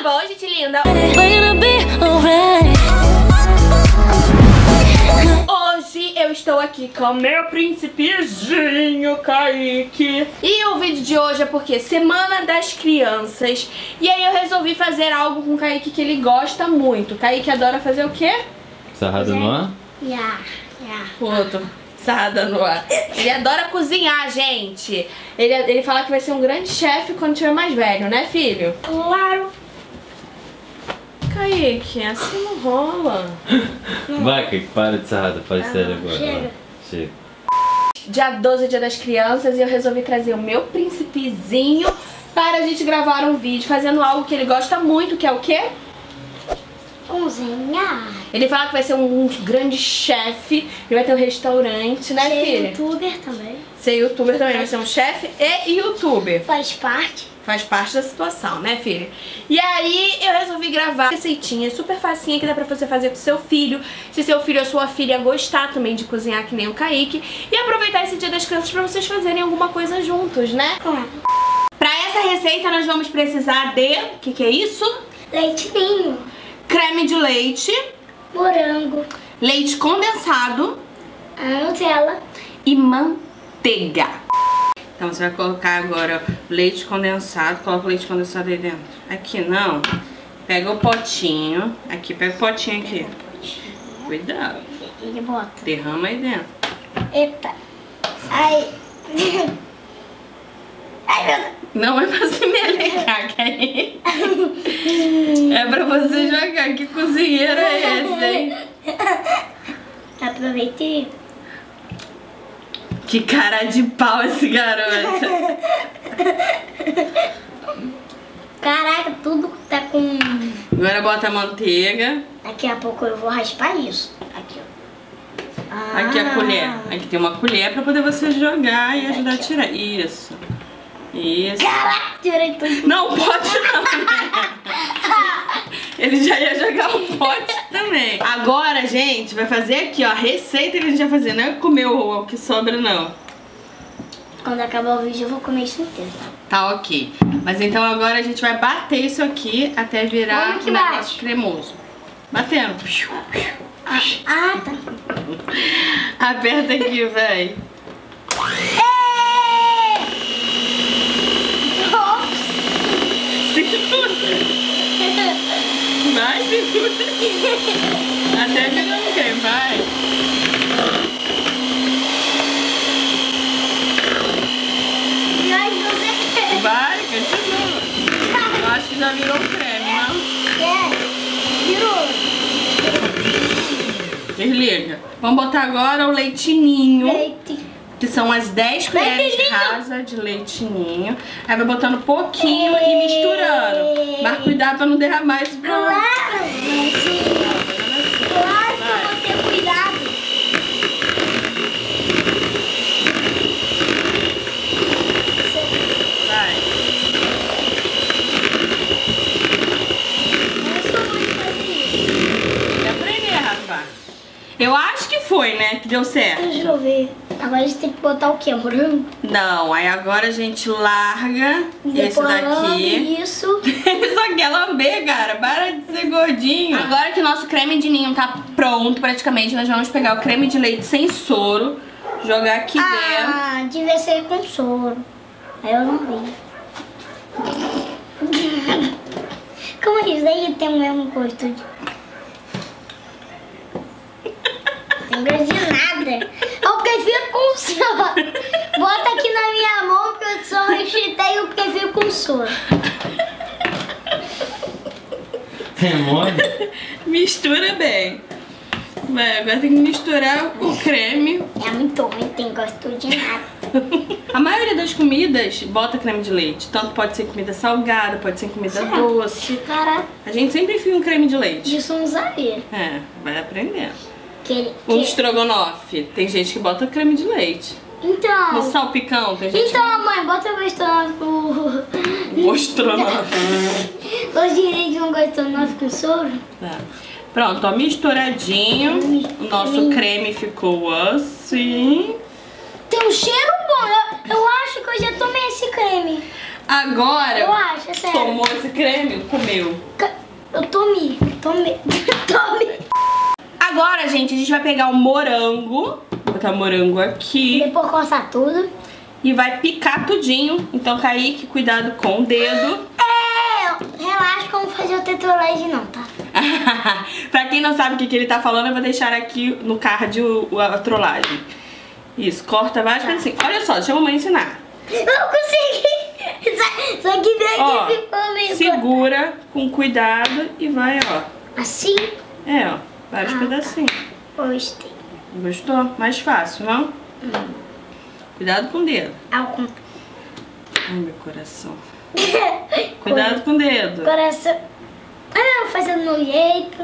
bom, gente linda? Hoje eu estou aqui com o meu príncipezinho, Kaique. E o vídeo de hoje é porque Semana das Crianças. E aí eu resolvi fazer algo com o Kaique que ele gosta muito. O Kaique adora fazer o quê? Sarrada no ar? Outro. Sarrada no ar. Ele adora cozinhar, gente. Ele fala que vai ser um grande chefe quando tiver mais velho, né, filho? Claro. Kaique, assim não rola. Vai, Kaique, para de sarrada, faz sério agora. Chega. Chega. Dia 12 é Dia das Crianças e eu resolvi trazer o meu príncipezinho para a gente gravar um vídeo fazendo algo que ele gosta muito, que é o quê? Cozinhar. Ele fala que vai ser um grande chefe, ele vai ter um restaurante, né, Ser filho? youtuber também. Ser youtuber também, vai ser um chefe e youtuber. Faz parte. Faz parte da situação, né, filho? E aí eu resolvi gravar receitinha super facinha que dá pra você fazer com seu filho. Se seu filho ou sua filha gostar também de cozinhar que nem o Kaique. E aproveitar esse Dia das Crianças pra vocês fazerem alguma coisa juntos, né? Claro. Pra essa receita nós vamos precisar de... O que é isso? Leitinho. Creme de leite, Morango. leite condensado A Nutella. e manteiga. Então você vai colocar agora leite condensado. Coloca o leite condensado aí dentro. Aqui não. Pega o potinho. Aqui, pega o potinho aqui. Cuidado. Ele bota. Derrama aí dentro. Eita. Ai. Ai, meu Deus. Não é pra se melecar, Kaique. É pra você jogar. Que cozinheiro é esse, hein? Aproveitei. Que cara de pau esse garoto. Caraca, tudo tá com... Agora bota a manteiga. Daqui a pouco eu vou raspar isso. Aqui, ó. Aqui a colher. Aqui tem uma colher pra poder você jogar e ajudar a tirar. Isso. Isso. Caraca, tirei tudo. Não, pode não, né? Ele já ia jogar o pote também. Agora, gente, vai fazer aqui, ó, a receita que a gente vai fazer. Não é comer o que sobra, não. Quando acabar o vídeo eu vou comer isso inteiro. Tá, ok. Mas então agora a gente vai bater isso aqui até virar Como que um bate? negócio cremoso. Batendo. Ah, tá. Aperta aqui, véi. Vai, segura. Até virar um creme, vai. Vai, continua. Eu acho que já virou creme, não? Virou. Desliga. Vamos botar agora o leitinho. Leite. Que são as 10 colheres rasas de leitinho. Aí vai botando pouquinho e misturando. Mas cuidado pra não derramar esse pão. Claro, claro que eu vou ter cuidado. Vai. Eu sou muito fazer isso. Tem que aprender, rapaz. Eu acho que foi, né? Que deu certo. Deixa eu ver. Agora a gente tem que botar o que? Morango? Não, aí agora a gente larga esse Depois daqui. isso. Ele só quer lamber, cara. Para de ser gordinho. Agora que o nosso creme de ninho tá pronto, praticamente, nós vamos pegar o creme de leite sem soro, jogar aqui dentro. Ah, devia ser com soro. Aí eu não vi. Como é isso aí tem o mesmo gosto de... Tem gosto de nada. Eu prefiro com soro. Bota aqui na minha mão que eu sou recheitei e eu prefiro com soro. Tem mole? Mistura bem. Vai, agora tem que misturar o creme. É muito ruim, tem gosto de nada. A maioria das comidas bota creme de leite. Tanto pode ser comida salgada, pode ser comida doce. Caraca, A gente sempre enfia um creme de leite. disso eu não sabia. É, vai aprendendo. Que... Um estrogonofe, tem gente que bota creme de leite. Então... No salpicão, tem gente Então, mãe, bota o estrogonofe. que... Estrogonofe. Os direitos não gostam de nós com soro? Tá. Pronto, ó, misturadinho. O nosso creme ficou assim. Tem um cheiro bom. Eu acho que eu já tomei esse creme. Agora, Eu acho, é sério. tomou esse creme? Comeu. Eu tomei. Agora, gente, a gente vai pegar o morango. Vou botar o morango aqui. Depois cortar tudo. E vai picar tudinho. Então, Kaique, cuidado com o dedo. Relaxa, como fazer o tetrolege não, tá? Pra quem não sabe o que ele tá falando, eu vou deixar aqui no card a trollagem. Isso, corta vários pedacinhos. Olha só, deixa a mamãe ensinar. Não consegui! Só que daí Ó, ficou meio... segura com cuidado e vai, ó. Assim? É, ó, vários pedacinhos. Gostei. Gostou? Mais fácil, não? Cuidado com o dedo. Ai, meu coração. Cuidado com o dedo. Coração. Ah, fazendo no jeito.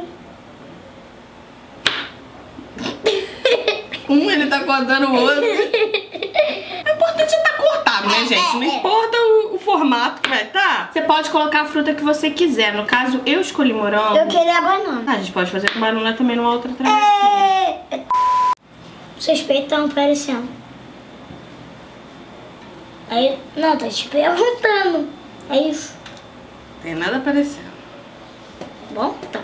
Ele tá cortando o outro. O importante é tá cortado, né, gente? Não importa o formato que vai estar. Você pode colocar a fruta que você quiser. No caso, eu escolhi morango. Eu queria banana. Ah, a gente pode fazer com banana também numa outra travessia. Seus peitos estão aparecendo. Aí, não, tô te perguntando. É isso. Tem nada aparecendo. Bom, tá.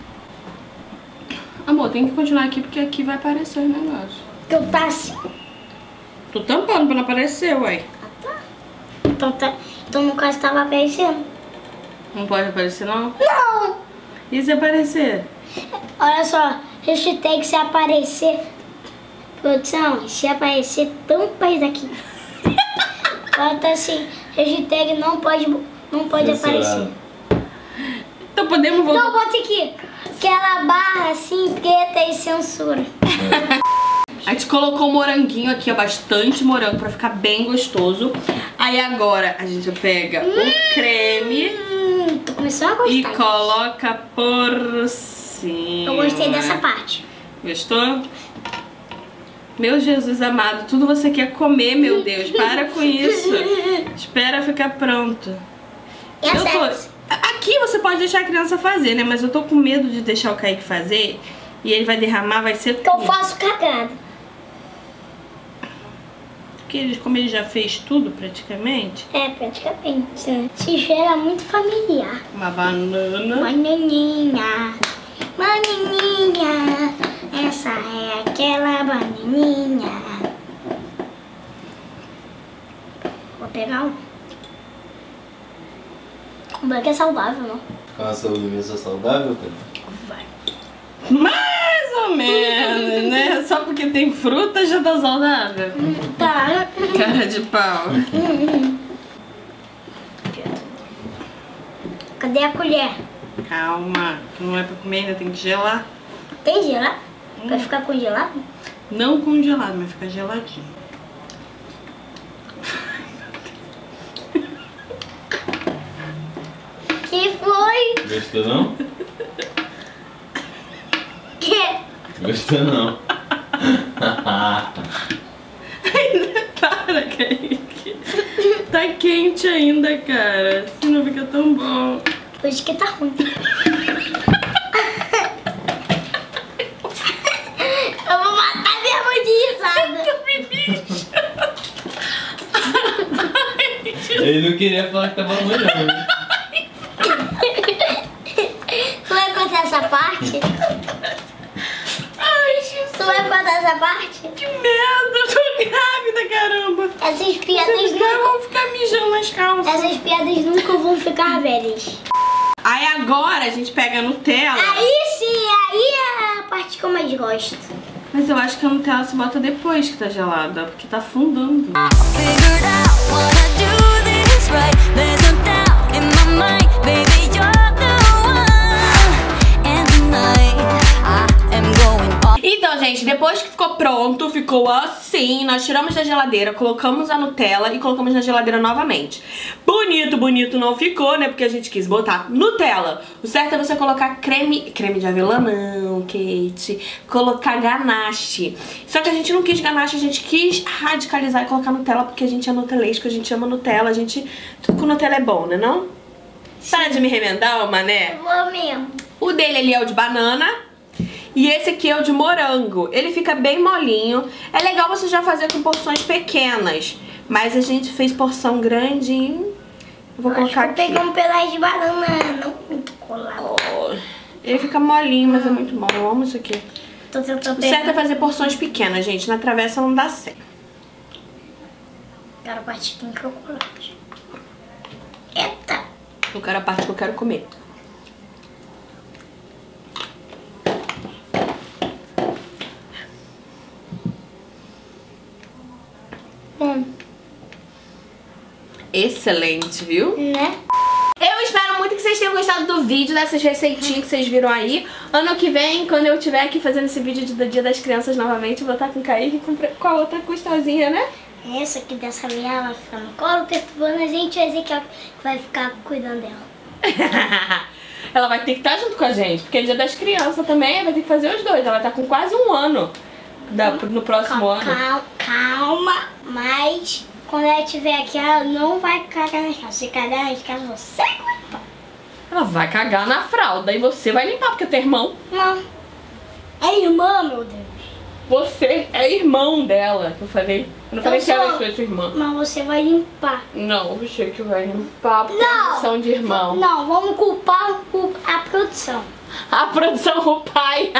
Amor, tem que continuar aqui porque aqui vai aparecer o negócio. Eu tá assim. Tô tampando pra não aparecer, ué. Então, então no caso tava aparecendo. Não pode aparecer, não? Não! E se aparecer? Olha só, hashtag se aparecer. Produção, se aparecer, tampa isso daqui. Bota assim, hashtag não pode aparecer. Então podemos voltar. Então bota aqui, aquela barra assim, preta e censura. A gente colocou o moranguinho aqui, ó, bastante morango pra ficar bem gostoso. Aí agora a gente pega o creme Tô começando a gostar. e coloca por cima. Eu gostei dessa parte. Gostou? Meu Jesus amado, tudo você quer comer, meu Deus. Para com isso. Espera ficar pronto. Aqui você pode deixar a criança fazer, né? Mas eu tô com medo de deixar o Kaique fazer e ele vai derramar, vai ser Porque eu faço cagada. Porque como ele já fez tudo praticamente. É, praticamente, né? Se cheira muito familiar. Uma banana. Bananinha, bananinha, essa é aquela bananinha. Vou pegar um. Como é que é saudável, não? Com a sobremesa saudável, Pedro? Vai. Mais ou menos, né? Só porque tem fruta já tá saudável. Tá. Cara de pau. Cadê a colher? Calma, que não é pra comer, ainda tem que gelar. Tem gelado? Vai ficar congelado? Não congelado, mas fica geladinho. Que foi? Gostou não? Que? Gostou não? Ainda para, Kaique. Tá quente ainda, cara. Se não fica tão bom. Hoje que tá ruim. Eu vou matar minha mãe de risada. Ele não queria falar que tava ruim, não. Tu vai contar essa parte? Ai, Jesus. Tu vai contar essa parte? Que merda, eu tô grávida, caramba. Essas piadas Vocês nunca... vão ficar mijando nas calças. Essas piadas nunca vão ficar velhas. Aí agora a gente pega a Nutella. Aí sim, aí é a parte que eu mais gosto. Mas eu acho que a Nutella se bota depois que tá gelada, porque tá afundando. Figured out, wanna do this right. There's no doubt in my mind, baby, you're the one. And tonight I am going off. Então, gente, depois que ficou pronto, ficou assim. Nós tiramos da geladeira, colocamos a Nutella e colocamos na geladeira novamente. Bonito, bonito não ficou, né? Porque a gente quis botar Nutella. O certo é você colocar creme de avelã não, Kate. Colocar ganache. Só que a gente não quis ganache, a gente quis radicalizar e colocar Nutella porque a gente é nutelesco, a gente ama Nutella, a gente... Tudo com Nutella é bom, né não? Para de me remendar, ô mané. Eu vou mesmo. O dele ali é o de banana. E esse aqui é o de morango. Ele fica bem molinho. É legal você já fazer com porções pequenas. Mas a gente fez porção grande Eu vou colocar aqui. Peguei um pedaço de banana, não muito colado. Ele fica molinho, mas é muito bom. Eu amo isso aqui. Tô tentando O certo é pegar. fazer porções pequenas, gente. Na travessa não dá certo. Quero partir com chocolate. Eita! Eu quero a parte que eu quero comer. Excelente, viu? Né? Eu espero muito que vocês tenham gostado do vídeo, dessas receitinhas que vocês viram aí. Ano que vem, quando eu estiver aqui fazendo esse vídeo do Dia das Crianças novamente, eu vou estar com o Kaique e com a outra gostosinha, né? Essa aqui dessa minha, ela fica no colo, perturbando a gente, vai dizer que ela vai ficar cuidando dela. Ela vai ter que estar junto com a gente, porque é Dia das Crianças também, vai ter que fazer os dois. Ela tá com quase 1 ano no próximo ano. Calma, mas quando ela estiver aqui, ela não vai cagar na casa. Se cagar na casa, você vai limpar. Ela vai cagar na fralda e você vai limpar, porque tem irmão. Não. É irmã, meu Deus. Você é irmão dela, que eu falei. Eu não falei que ela foi sua irmã. Mas você vai limpar. Não, você que vai limpar por Não. posição de irmão. Não, vamos culpar a produção. A produção, o pai.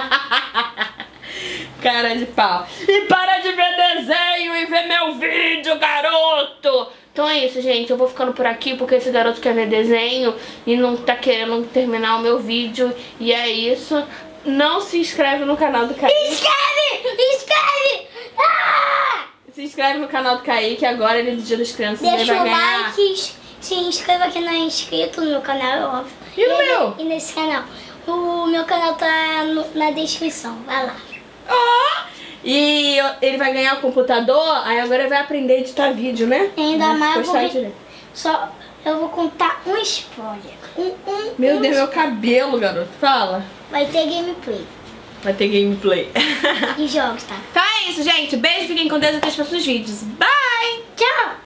Cara de pau. E para de ver desenho e ver meu vídeo, garoto. Então é isso, gente. Eu vou ficando por aqui porque esse garoto quer ver desenho e não tá querendo terminar o meu vídeo. E é isso. Não se inscreve no canal do Kaique. Inscreve! Ah! Se inscreve no canal do Kaique, agora ele é do Dia das Crianças. Ele Deixa vai o ganhar. like, se inscreva quem não é inscrito no meu canal, é óbvio. E no meu? E nesse canal. O meu canal tá na descrição, vai lá. E ele vai ganhar o computador, aí agora ele vai aprender a editar vídeo, né? Ainda mais Postar porque direito. só eu vou contar um spoiler. Meu Deus, meu cabelo, garoto. Fala. Vai ter gameplay Vai ter gameplay. e jogos, tá? Então é isso, gente. Beijo, fiquem com Deus, até os próximos vídeos. Bye!